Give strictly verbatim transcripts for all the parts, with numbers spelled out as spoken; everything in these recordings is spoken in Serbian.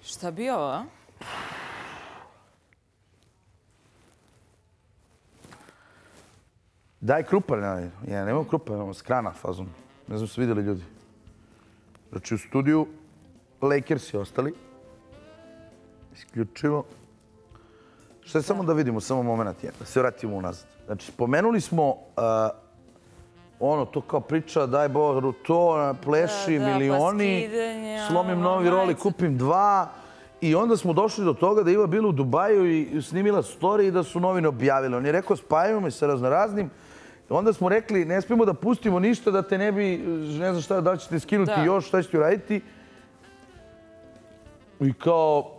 Šta bi ovo, a? Daj krupa, ja nemam krupa, imamo skrana fazom. Ne znam su vidjeli ljudi. Znači u studiju Lakersi ostali. Isključivo. Što je samo da vidimo, samo moment jedan, da se vratimo unazad. Znači, spomenuli smo ono, to kao priča, daj Bogu to, pleši, milioni, slomim novi roli, kupim dva. I onda smo došli do toga da Iva bila u Dubaju i snimila story i da su novine objavile. On je rekao, spajamo me sa raznoraznim. Onda smo rekli, ne smijemo da pustimo ništa da te ne bi, ne znam šta, da ćete skinuti još, šta ćete uraditi. I kao...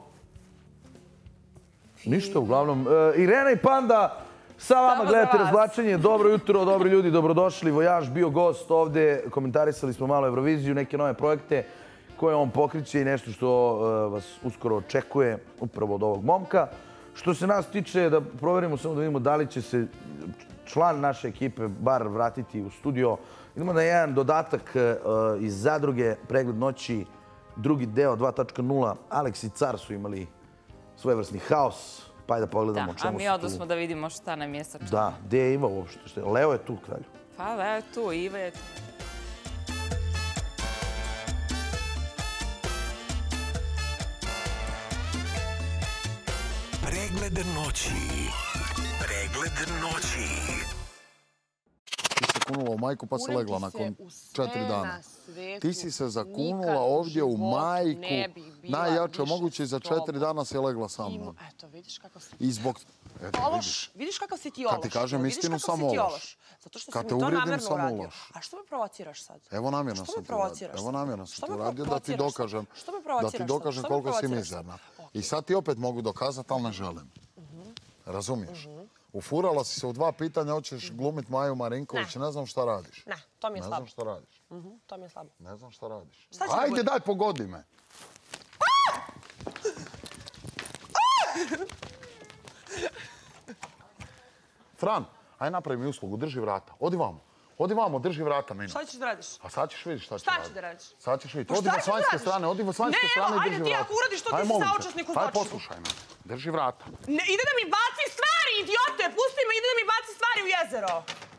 Ništa, uglavnom. Irena i Panda, sa vama gledate Razvlačenje. Dobro jutro, dobri ljudi, dobrodošli. Vojaž bio gost ovdje. Komentarisali smo malo Euroviziju, neke nove projekte koje on pokriće i nešto što vas uskoro očekuje upravo od ovog momka. Što se nas tiče, da provjerimo samo da vidimo da li će se član naše ekipe bar vratiti u studio. Idemo na jedan dodatak iz Zadruge, pregled noći, drugi deo dva tačka nula. Alex i Car su imali svojevrsni haos, pa da pogledamo čemu su tu. A mi odnosmo da vidimo šta nam je sačinjeno. Da, gdje je Iva uopšte? Leo je tu, kralju. Pa Leo je tu, Iva je tu. Pregled noći. Pregled noći. Ti se kunula u majku pa se legla nakon četiri dana. Ti si se zakunula ovdje u majku. Najjače moguće za četiri dana si legla sa mnom. Eto, vidiš kako si... I zbog... Ološ, vidiš kako si ti ološ. Kad ti kažem istinu, samo ološ. Zato što si mi to namjerno uradio. A što me provociraš sad? Evo namjerno sam ti uradio. Evo namjerno sam ti uradio da ti dokažem. Da ti dokažem koliko si mizerna. I sad ti opet mogu dokazati, ali ne želim. Razumiješ? Ufurala si se u dva pitanja, hoćeš glumit Maju Marinković, ne znam šta radiš. Ne, to mi je slabo. Ne znam šta radiš. To mi je slabo. Ne znam šta radiš. Šta Ajde, daj, pogodi me. Fran, aj napravi mi uslugu, drži vrata. Odi vamo. Odi vamo, drži vrata meni. Šta ćeš da radiš? A sad ćeš vidjeti šta ćeš Šta raditi. ćeš da radiš? Sad ćeš vidjeti. Odi s vanjske strane, odi s vanjske strane i drži vrata. Ne, evo, ajde ti ako uradiš to, ti si saučesnik u zločinu. Aj, poslušaj me. Drži vrata. Ide da mi baci stvari, idiote! Pusti me, ide da mi baci stvari u jezero.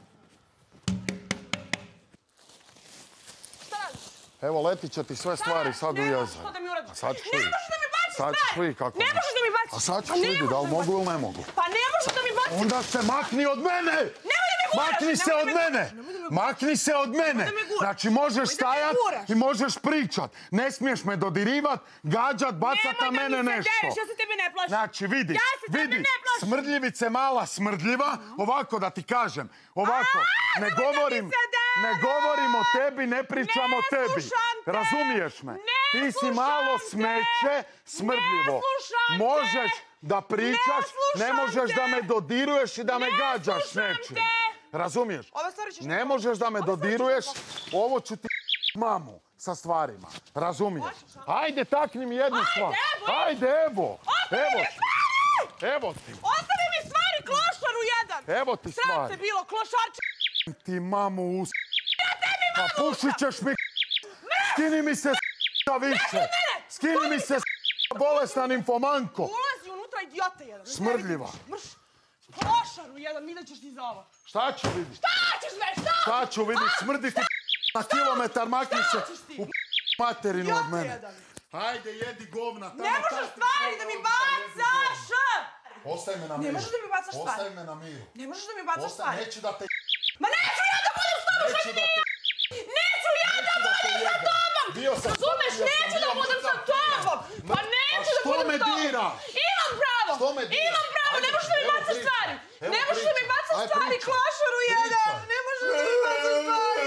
Šta radiš? Evo, letit će ti sve stvari sad u jezero. Ne možeš to da mi uradiš. A sad ćeš vidjeti. Ne možeš da mi baciš Sad ćeš stvari. vidjeti kako... Ne možeš da mi baciš. A sad ćeš vidjeti da li mogu ili ne mogu. Pa ne možeš da mi baciš. Onda se makni od mene! Makni se od mene! Makni se od mene! Znači možeš stajat i možeš pričat. Ne smiješ me dodirivat, gađat, bacat na mene nešto. Nemoj da mi se deriš, ja se tebi ne plašim. Znači vidi, Ja se tebi vidi, ne plašim. smrdljivice mala smrdljiva, ovako da ti kažem, ovako, ne govorim, ne govorim o tebi, ne pričam o tebi. Razumiješ me? Ti si malo smeće, smrdljivo. Možeš da pričaš, ne možeš da me dodiruješ i da me gađaš nečim. Razumiješ? Ne možeš da me dodiruješ, ovo ću ti mamu sa stvarima. Razumiješ? Ajde, takni mi jednu stvar. Ajde, evo. Evo ti. Evo ti. Ostavi mi stvari, klošaru jedan. Evo ti stvari. Sram te bilo, klošarče. Ti mamu us... Pa pušit ćeš mi... Skini mi se s***a više. Skini mi se s***a bolesna nimfomanko. Ulazi unutra, idiote jedan. Smrdljiva. Mrš. Klošaru jedan, vidjet ćeš ti za ovo. Šta ću vidjeti? Šta ćeš me, šta? Šta ću vidjeti? Smrdi ti na kilometar, makni se u materinu od mene. Hajde, jedi govna. Ne možeš stvari da mi bacaš! Ostavi me na miru. Ne možeš da mi bacaš stvari. Ostavi me na miru. Ne možeš da mi bacaš stvari. Neću da te... Ma neću ja da budem s tobom, što ti Neću ja da budem sa tobom! Razumeš, neću da budem sa tobom! Pa neću da budem s tobom! Što me diraš? Imam pravo! Što me diraš? Imam pravo, ne možeš da mi bacaš stvari! Ne možeš da mi bacaš stvari, klošaru jedan! Ne možeš da mi bacaš stvari!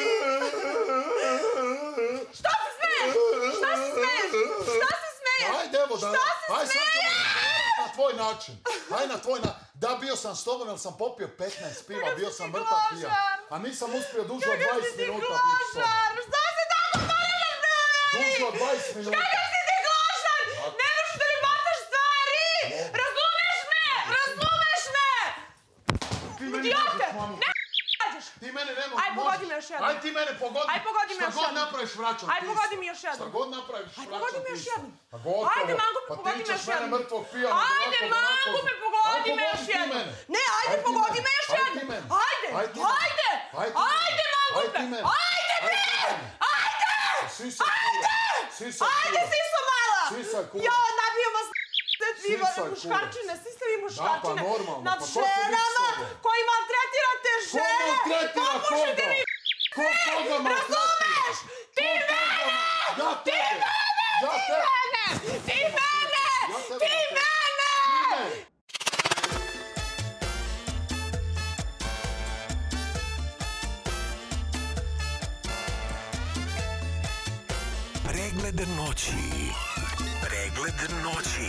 Šta se smeješ? Šta se smeješ? Šta se smeješ? Ajde, evo da... Šta se smeješ? Na tvoj način. Aj na tvoj način. Da, bio sam s tobom jer sam popio petnaest piva, bio sam mrtav pijan. A nisam uspio duže od dvadeset minuta biti s tobom. Šta se tako ponavljaš, brale? Duže od dvadeset minuta. Kakav si ti klošar? Ne možeš da mi bacaš stvari! Razumeš me? Razumeš me? Idiote! Ne možeš! Ti mene ne možeš. Aj, pogodi me još jednom. Aj ti mene pogodi. Aj pogodi me još Šta god jednom. napraviš, vraćam ti. Aj pogodi mi još jednom. Šta god napraviš, Aj vraćam pogodi mi ti još isto. jednom. Pa gotovo. Ajde, Mangupe, pogodi me još Pa ti ćeš mene jednom. mrtvog pijana. Ajde, Mangupe, pogodi me još jednom. Ne, ajde, pogodi me još jednom. Ajde, ajde, ajde, Mangupe. Ajde, bre! Ajde! Ajde! Ajde, siso mala! Jo, nabio vas vi muškarčine, svi ste vi muškarčine nad ženama koji maltretirate žene! Popušite vi! Razumeš? Ti mene! Ti mene! Ti mene! Ti mene! Pregled noći. Pregled noći.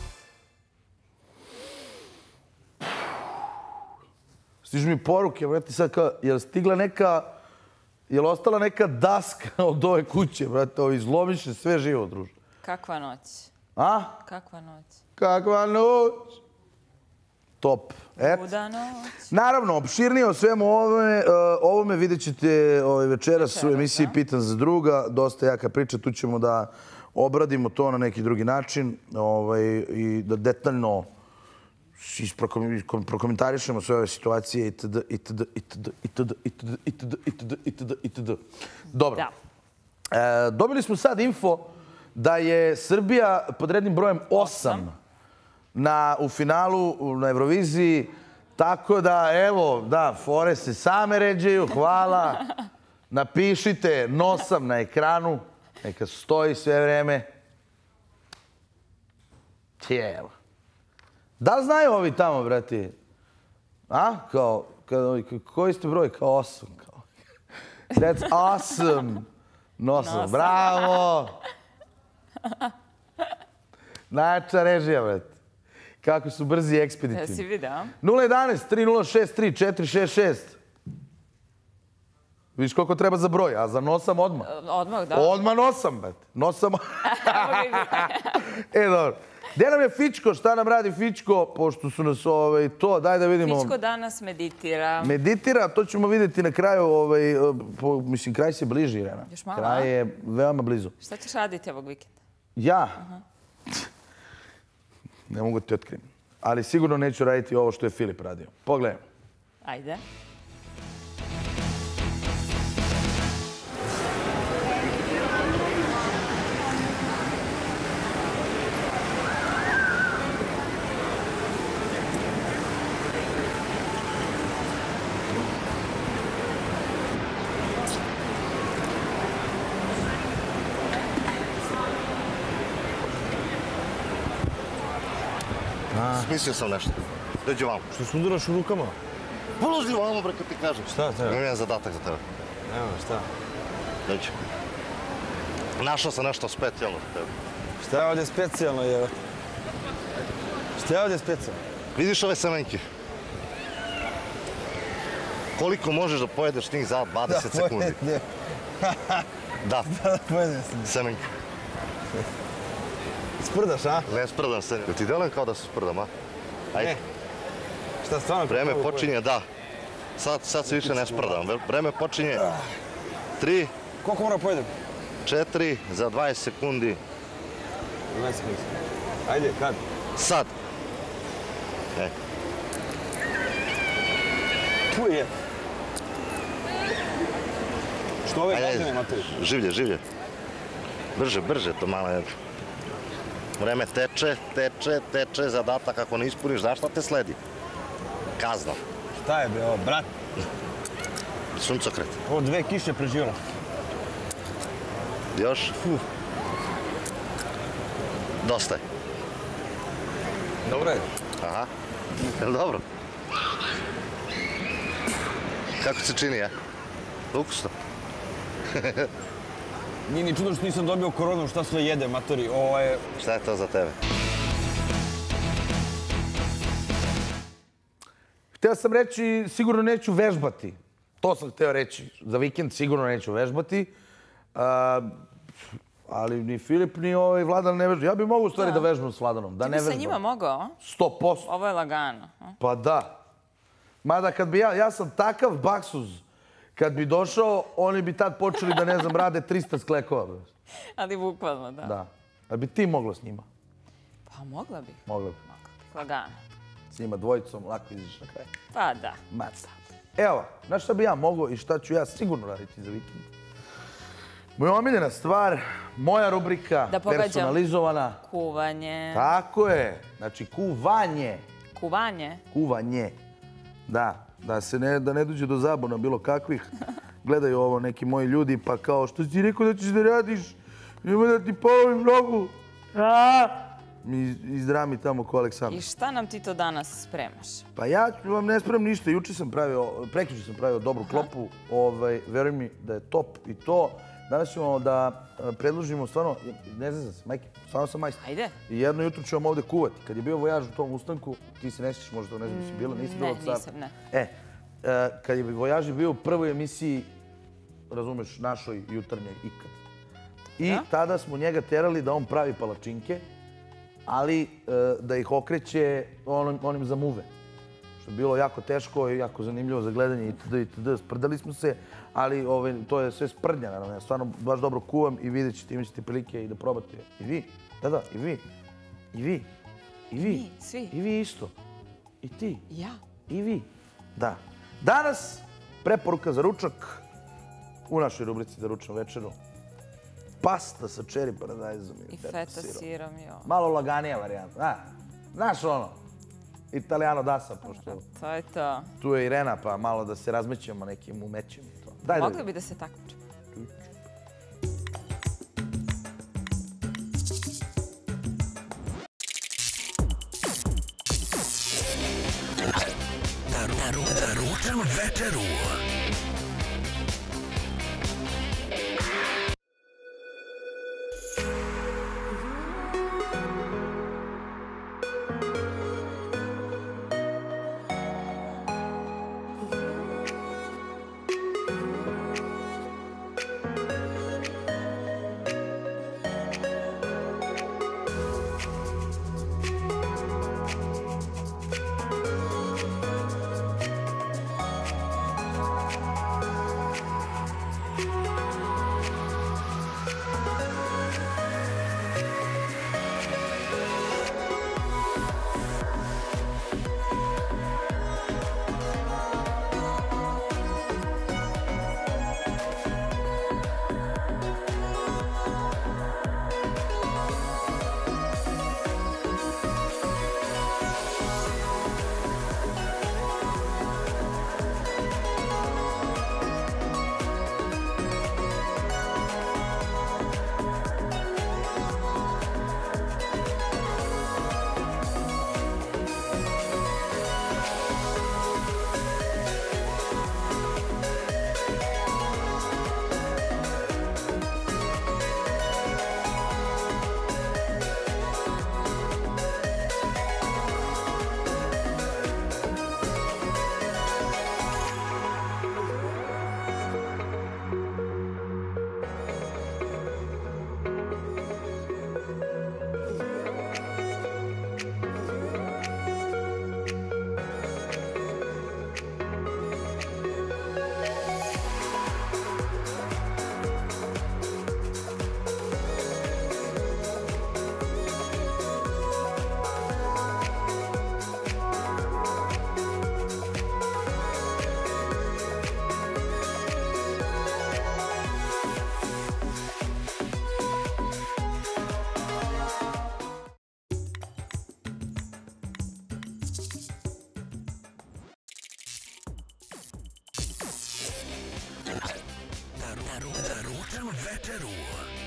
Stižu mi poruke, brate, sad kao, je li stigla neka, je li ostala neka daska od ove kuće, brate, ovi zlomiše sve živo, druže. Kakva noć? A? Kakva noć? Kakva noć? Top. Et. Luda noć. Naravno, opširnije o svemu ovome, uh, ovome vidjet ćete ovaj, večeras u Večeras, emisiji da. Pitan za druga. Dosta jaka priča, tu ćemo da obradimo to na neki drugi način ovaj, i da detaljno isprokom- prokomentarišemo sve ove situacije itd. itd. itd. itd. itd. itd. itd. itd. itd. Dobro. Da. E, dobili smo sad info da je Srbija pod rednim brojem osam na, u finalu na Euroviziji. Tako da, evo, da, fore se same ređaju, hvala. Napišite nosam na ekranu, neka stoji sve vreme. Tijelo. Da li znaju ovi tamo, brati? A? Kao, kao, koji ste broj? Kao osam. Kao. That's awesome. Nosam. Nosam. Bravo. Najjača režija, brati. Kako su brzi i ekspeditivni. Jesi video? nula jedanaest tri nula šest tri četiri šest šest. Viš koliko treba za broj, a za nosam odmah. Odmah, da. Odmah nosam, brate. Nosam. E, dobro. Gdje nam je Fičko? Šta nam radi Fičko? Pošto su nas ovaj, to, daj da vidimo. Fičko danas meditira. Meditira, to ćemo vidjeti na kraju. Ovaj, po, mislim, kraj se bliži, Irena. Još malo, Kraj a? je veoma blizu. Šta ćeš raditi ovog vikenda? Ja? Ne mogu ti otkrijem. Ali sigurno neću raditi ovo što je Filip radio. Pogledajmo. Ajde. Smislio sam nešto. Dođi vam. Što sudaraš u rukama? Položi vamo, bre, kad ti kažem. Šta treba? Imam jedan zadatak za tebe. Evo, šta? Dođi. Našao sam nešto specijalno za tebe. Šta je ovdje specijalno, je? Šta je ovdje specijalno? Vidiš ove semenke? Koliko možeš da pojedeš njih za dvadeset sekundi? Ne. Da, Da, pojedem sam. semenke. Sprdaš, a? Ne sprdam se. Jel ti delujem kao da se sprdam, a? Ajde. Ne. Šta, stvarno? Vreme kako počinje, da. Sad, sad se više ne sprdam. Vreme počinje. Tri, Koliko mora pojedem? četiri, za dvadeset sekundi. dvadeset sekundi. Ajde, kad? Sad. E. Tu je. Što ove Ajde, gazdene ajde. materi? Življe, življe. Brže, brže, to malo je. Vreme teče, teče, teče, zadatak ako ne ispuniš, znaš šta te sledi? Kazna. Šta je, bre, ovo, brat? Suncokret. Ovo dve kiše preživjela. Još? Dosta je. Dobro je. Aha. Jel dobro? Kako se čini, ja? Ukusno. Nije ni čudo što nisam dobio koronu, šta sve jede, matori. Ovo je... Šta je to za tebe? Hteo sam reći, sigurno neću vežbati. To sam hteo reći. Za vikend sigurno neću vežbati. A, ali ni Filip, ni ovaj Vladan ne vežbaju. Ja bih mogu u stvari da, vežbam s Vladanom. Da Ti ne bi sa vežbam. njima mogao? Sto posto. Ovo je lagano. a? Pa da. Mada kad bi ja, ja sam takav baksuz, Kad bi došao, oni bi tad počeli da, ne znam, rade trista sklekova. Ali bukvalno, da. Da. A bi ti mogla s njima? Pa mogla bih. Mogla bi. Mogla bih, lagano. S njima dvojicom, lako izađeš na kraj. Pa da. Maca. Evo, znaš šta bi ja mogao i šta ću ja sigurno raditi za vikend? Moja omiljena stvar, moja rubrika, Da pogađam. personalizovana. Kuvanje. Tako je. Znači, kuvanje. Kuvanje. Kuvanje. Da, da se ne, da ne dođe do zabuna bilo kakvih. Gledaju ovo neki moji ljudi, pa kao, što si ti rekao da ćeš da radiš? Nema da ti polovim nogu. Mi izdrami tamo ko Aleksandar. I šta nam ti to danas spremaš? Pa ja vam ne spremam ništa. Juče sam pravio, prekjuče sam pravio dobru klopu. Ovaj, veruj mi da je top i to. Danas ćemo da predložimo stvarno, ne znam se, majke, stvarno sam majstor. Ajde. I jedno jutro ću vam ovde kuvati. Kad je bio vojaž u tom ustanku, ti se ne sjećaš, možda to ne znam, si bila, nisi bila od Ne, car. nisam, ne. E, kad je vojaž bio u prvoj emisiji, razumeš, našoj jutarnjoj ikad. I tada smo njega terali da on pravi palačinke, ali da ih okreće onim za muve. Što je bilo jako teško i jako zanimljivo za gledanje itd. itd. Sprdali smo se, ali to je sve sprdnja, naravno. Ja stvarno baš dobro kuvam i vidjet ćete, imat ćete prilike i da probate. I vi, da, da, i vi, i vi, i vi, Mi, svi. i vi isto, i ti, I ja. i vi, da. Danas preporuka za ručak u našoj rubrici za ručnu večeru. Pasta sa čeri paradajzom I feta sirom, jo. Malo laganija varijanta. Znaš ono, Italijano dasa, pošto To je to. tu je Irena, pa malo da se razmećemo nekim umećem i to. Daj da Mogli vidim. bi da se takmičimo. Na ručnu večeru. Na ručnu večeru.